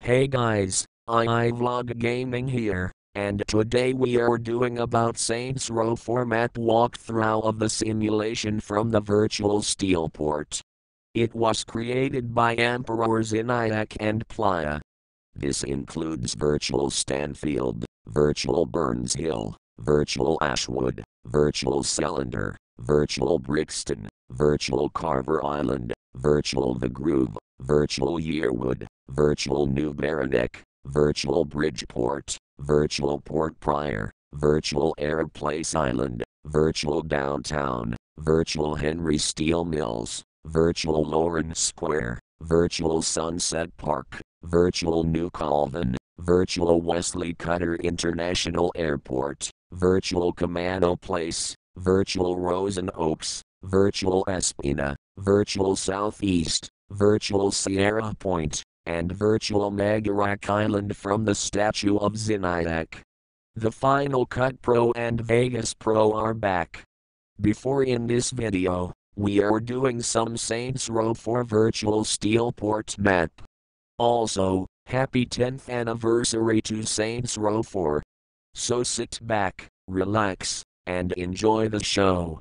Hey guys, I Vlog Gaming here, and today we are doing about Saints Row format walkthrough of the simulation from the Virtual Steelport. It was created by Emperors Inayak and Playa. This includes Virtual Stanfield, Virtual Burns Hill, Virtual Ashwood, Virtual Cylinder, Virtual Brixton, Virtual Carver Island, Virtual The Groove, Virtual Yearwood, Virtual New Baranek, Virtual Bridgeport, Virtual Port Pryor, Virtual Arab Place Island, Virtual Downtown, Virtual Henry Steel Mills, Virtual Lawrence Square, Virtual Sunset Park, Virtual New Colvin, Virtual Wesley Cutter International Airport, Virtual Camano Place, Virtual Rosen Oaks, Virtual Espina, Virtual Southeast, Virtual Sierra Point, and Virtual Magarak Island from the Statue of Zinayak. The Final Cut Pro and Vegas Pro are back. Before in this video, we are doing some Saints Row 4 Virtual Steelport map. Also, happy 10th anniversary to Saints Row 4. So sit back, relax, and enjoy the show.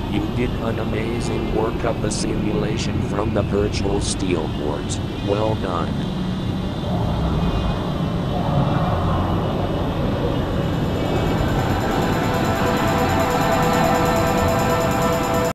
You did an amazing work of the simulation from the virtual Steelport. Well done.